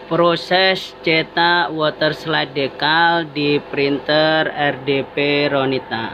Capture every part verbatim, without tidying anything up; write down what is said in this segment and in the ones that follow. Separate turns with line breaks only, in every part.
Proses cetak water slide decal di printer R D P Ronita.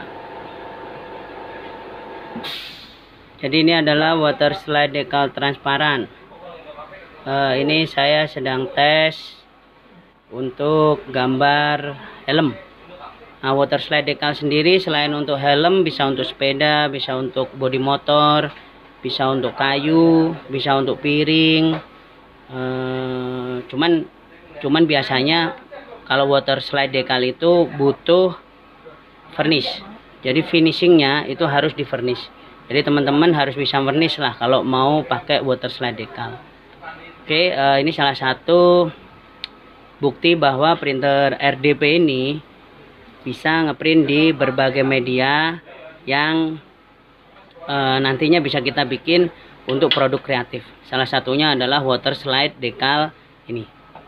Jadi ini adalah water slide decal transparan. Uh, ini saya sedang tes untuk gambar helm. Nah, water slide decal sendiri selain untuk helm bisa untuk sepeda, bisa untuk bodi motor, bisa untuk kayu, bisa untuk piring. Uh, cuman cuman biasanya kalau water slide decal itu butuh varnish. Jadi finishingnya itu harus di varnish. Jadi teman-teman harus bisa varnish lah kalau mau pakai water slide decal. Oke, uh, ini salah satu bukti bahwa printer R D P ini bisa ngeprint di berbagai media yang uh, nantinya bisa kita bikin untuk produk kreatif. Salah satunya adalah water slide decal ini.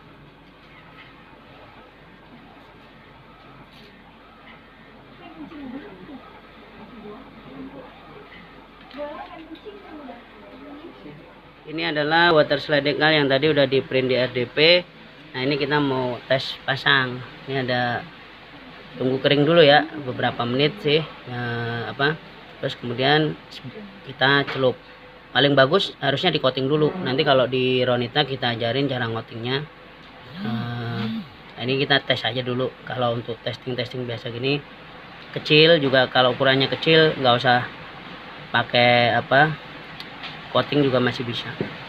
Ini adalah water slide decal yang tadi udah di print di R D P. Nah, ini kita mau tes pasang. Ini ada, tunggu kering dulu ya, beberapa menit sih. Ya, apa? Terus kemudian kita celup. Paling bagus harusnya di coating dulu. Nanti kalau di Ronita kita ajarin cara coatingnya. Uh, ini kita tes aja dulu. Kalau untuk testing-testing biasa gini kecil juga, kalau ukurannya kecil nggak usah pakai apa, coating juga masih bisa.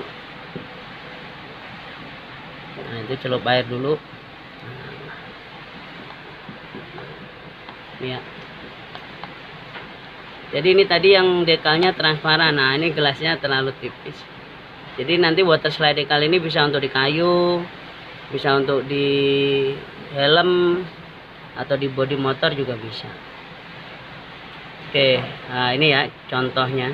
Nah, itu celup air dulu. Nah, ya. Jadi ini tadi yang dekalnya transparan. Nah, ini gelasnya terlalu tipis. Jadi nanti water slide decal ini bisa untuk di kayu, bisa untuk di helm, atau di bodi motor juga bisa. Oke, nah ini ya contohnya.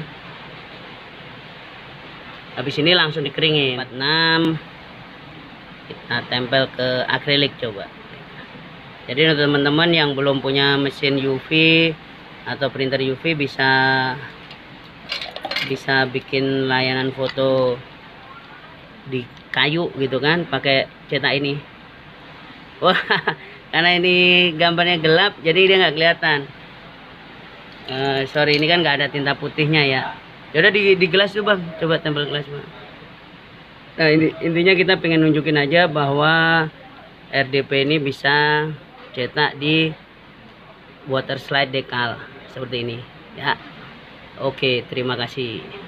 Habis ini langsung dikeringin. empat puluh enam kita tempel ke akrilik coba. Jadi untuk teman-teman yang belum punya mesin U V atau printer U V bisa bisa bikin layanan foto di kayu gitu kan, pakai cetak ini. Wah, karena ini gambarnya gelap jadi dia nggak kelihatan. Uh, sorry, ini kan nggak ada tinta putihnya ya. Yaudah di, di gelas tuh bang, coba tempel gelas bang. Nah, ini intinya kita pengen nunjukin aja bahwa R D P ini bisa cetak di water slide decal seperti ini ya. Oke, terima kasih.